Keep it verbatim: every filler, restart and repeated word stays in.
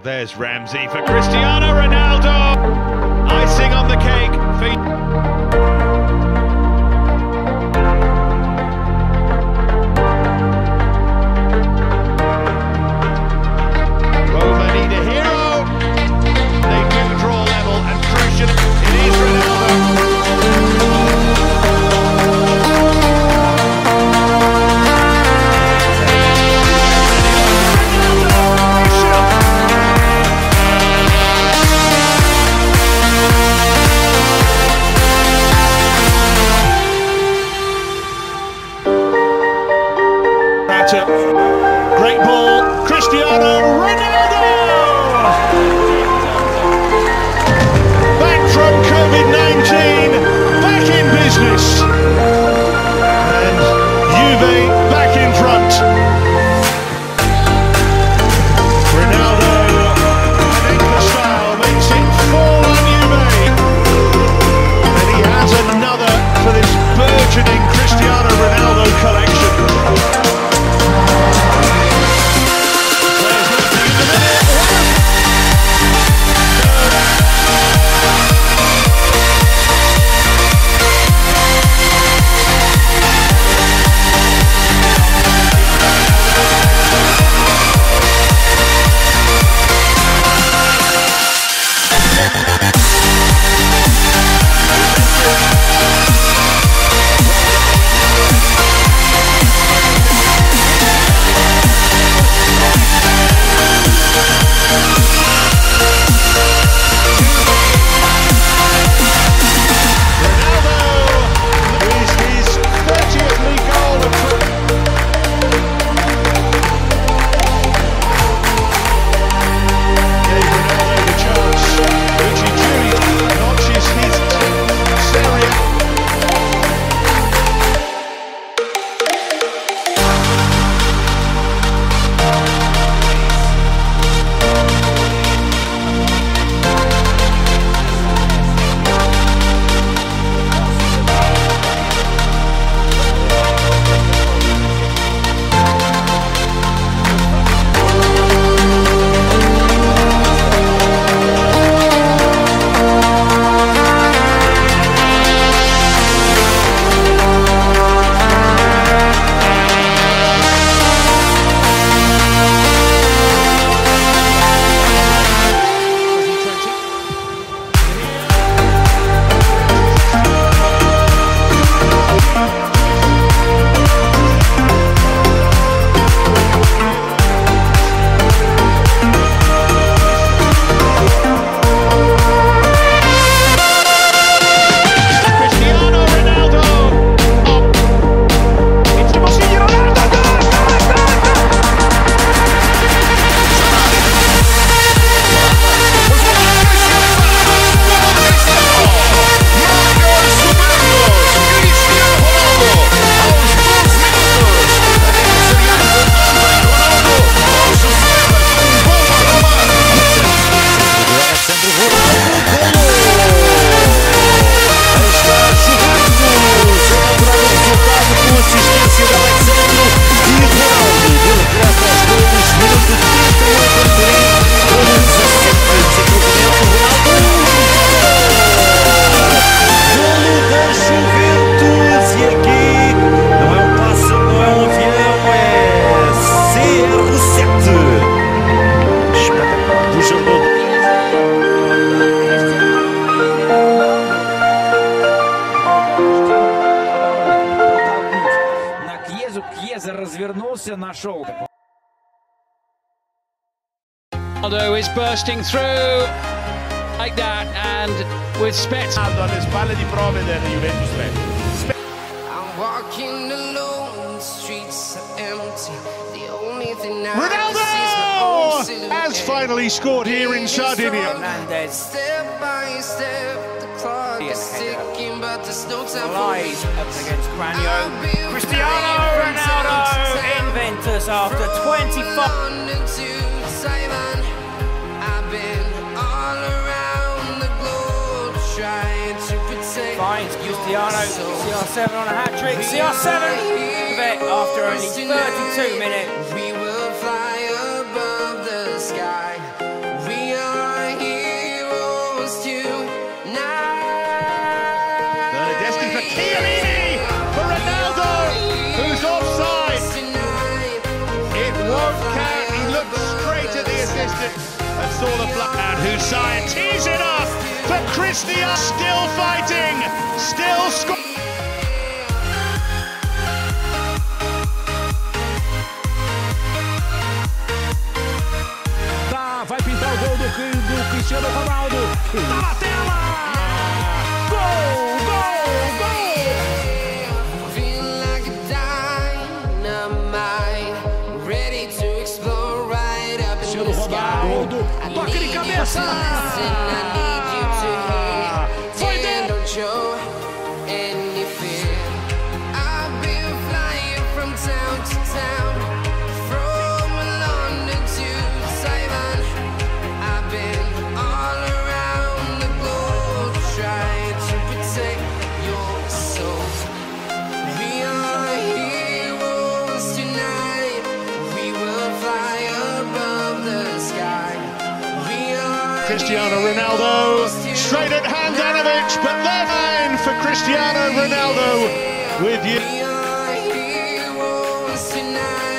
there's Ramsey for Cristiano Ronaldo. Icing on the cake for... Great ball, Cristiano Ronaldo! Back from COVID nineteen, back in business. And Juve back in front. Ronaldo, an anchor style, makes it four one Juve. And he has another for this burgeoning Cristiano Ronaldo collection. развернулся, нашел. Ronaldo is bursting through like that and with spets. Alle spalle di prove del Juventus Spet. I'm walking alone, the streets are empty. The only thing I Ronaldo has finally scored here in Sardinia. Hernandez. Step by step, the clock is ticking, but there's no time for me. Up against Granio. Cristiano Ronaldo in Ventus after twenty-five. I've been all around the globe trying to protect. Finds Cristiano. C R seven on a hat trick. C R seven with it after only thirty-two minutes. We will fly above the sky. saw the flag. And Hussein tees it up for Cristiano. Still fighting, still scoring. Vai pintar o gol do, do Cristiano Ronaldo. Tá na tela! Gol! Gol! Gol! Feel like a dynamite, ready to explode right up in Cristiano the sky. Ronaldo, toque de cabeça! I need you to hear. Foi And dentro! don't show any fear. I've been flying from town to town, from London to Taiwan. I've been all around the globe trying to protect your soul. We are heroes tonight. We will fly above the sky. We are Cristiano Ronaldo, straight at Handanovic, but they're fine for Cristiano Ronaldo with you. We are heroes tonight.